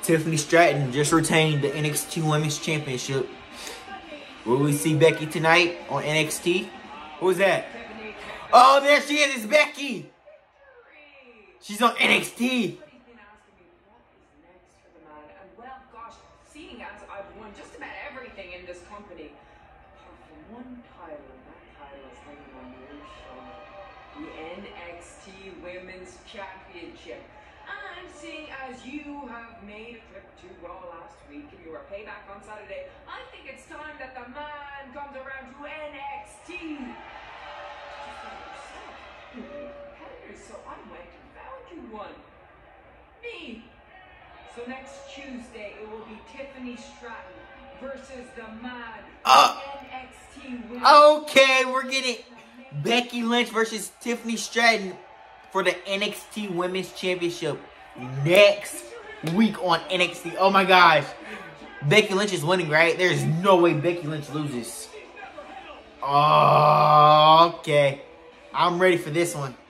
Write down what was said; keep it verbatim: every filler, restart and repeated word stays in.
Tiffany Stratton just retained the N X T Women's Championship. Will we see Becky tonight on N X T? Who's that? Oh, there she is. It's Becky. She's on N X T. Seeing as I've won just about everything in this company, apart from one title, that title is hanging on your shoulder. The N X T Women's Championship. And seeing as you have made a trip to Raw last week and you were payback on Saturday, I think it's time that the man comes around to N X T. Competitors, so I went and found you one. Me. So next Tuesday, it will be Tiffany Stratton versus the man. Uh, N X T Women's. Okay, we're getting Becky Lynch versus Tiffany Stratton for the N X T Women's Championship next week on N X T. Oh my gosh. Becky Lynch is winning, right? There's no way Becky Lynch loses. Okay. I'm ready for this one.